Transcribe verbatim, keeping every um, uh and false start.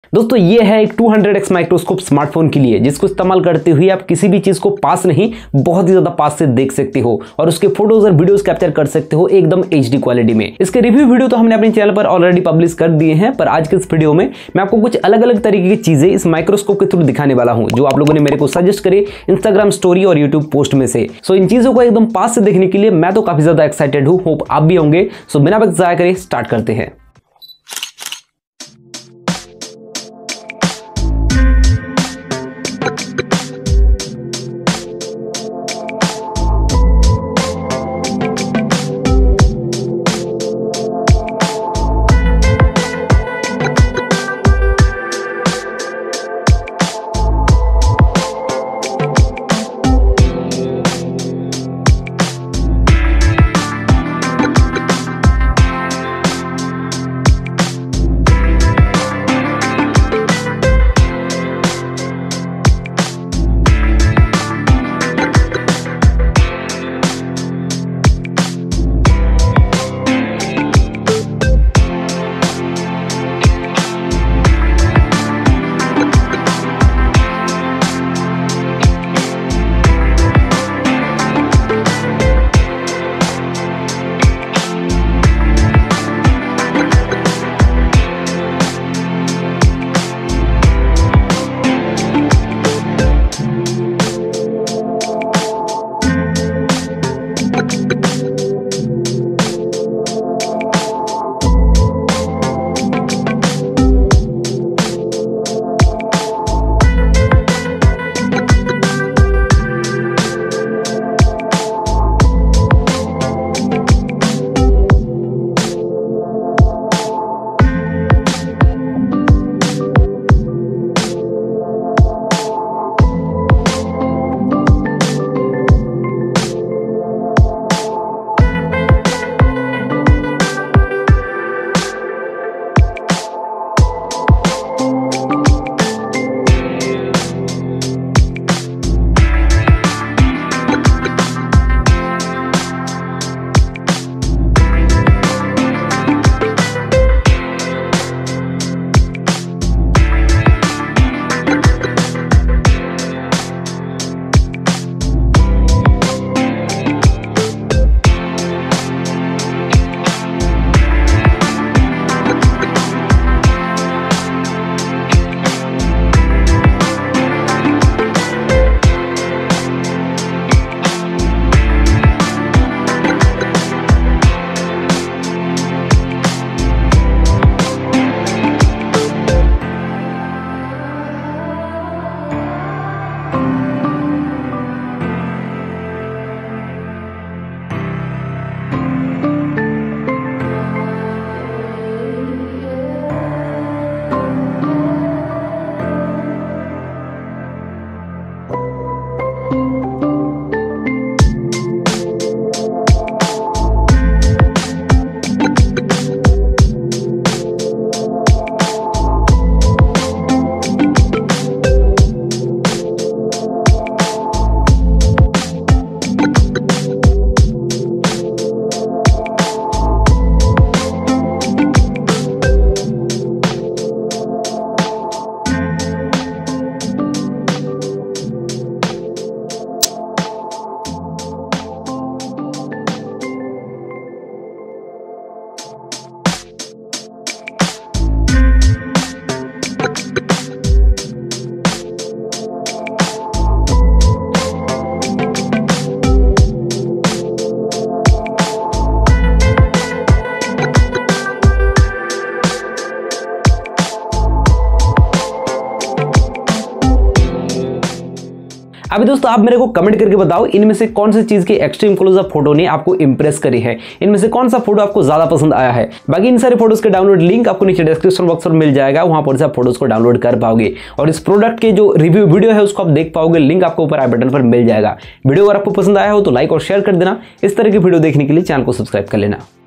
दोस्तों ये है एक two hundred X microscope smartphone के लिए, जिसको इस्तेमाल करते हुए आप किसी भी चीज को पास नहीं बहुत ही ज्यादा पास से देख सकते हो और उसके फोटोज और वीडियोस कैप्चर कर सकते हो एकदम एचडी क्वालिटी में। इसके रिव्यू वीडियो तो हमने अपने चैनल पर ऑलरेडी पब्लिश कर दिए हैं, पर आज के इस वीडियो में मैं आपको कुछ अलग अलग तरीके की चीजें इस माइक्रोस्कोप के थ्रू दिखाने वाला हूं, जो आप लोगों ने मेरे को सजेस्ट करे इंस्टाग्राम स्टोरी और यूट्यूब पोस्ट में से। सो इन चीजों को एकदम पास से देखने के लिए मैं तो काफी ज्यादा एक्साइटेड हूं, होप आप भी होंगे। सो बिना वक्त जाया करे स्टार्ट करते हैं। अभी दोस्तों आप मेरे को कमेंट करके बताओ इनमें से कौन सी चीज की एक्सट्रीम क्लोजअप फोटो ने आपको इंप्रेस करी है, इनमें से कौन सा फोटो आपको ज्यादा पसंद आया है। बाकी इन सारे फोटोज के डाउनलोड लिंक आपको नीचे डिस्क्रिप्शन बॉक्स में मिल जाएगा, वहां पर से आप फोटोज को डाउनलोड कर पाओगे और इस प्रोडक्ट के जो रिव्यू वीडियो है उसको आप देख पाओगे, लिंक आपको ऊपर आई बटन पर मिल जाएगा। वीडियो अगर आपको पसंद आया हो तो लाइक और शेयर कर देना। इस तरह की वीडियो देखने के लिए चैनल को सब्सक्राइब कर लेना।